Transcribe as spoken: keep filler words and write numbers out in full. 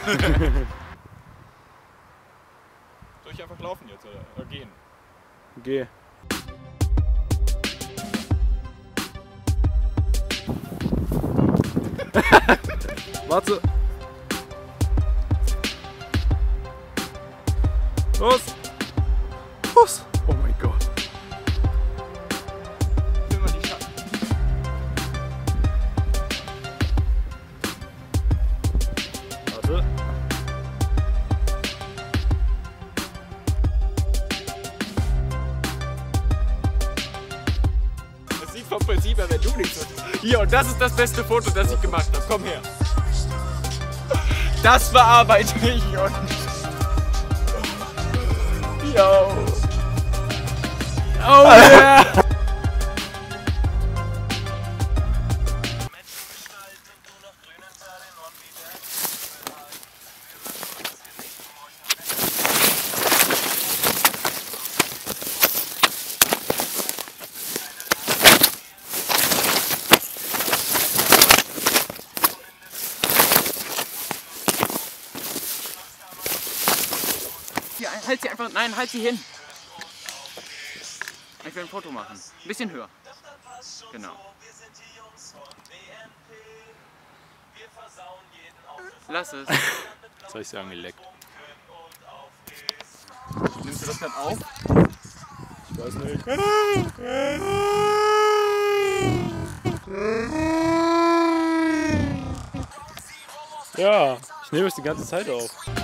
Soll ich einfach laufen jetzt oder, oder gehen? Geh. Warte. Los. Los. Oh mein Gott. Nimm mal die Schatten. Warte. Das sieht vom Prinzip her, wenn du nichts hast. Hier, und das ist das beste Foto, das ich gemacht habe. Komm her. Das bearbeite ich und... Yo. Oh yeah. Hier, halt sie einfach, nein, halt sie hin. Ich will ein Foto machen. Ein bisschen höher. Genau. Lass es. Was soll ich sagen, geleckt? Nimmst du das dann auf? Ich weiß nicht. Ja, ich nehme es die ganze Zeit auf.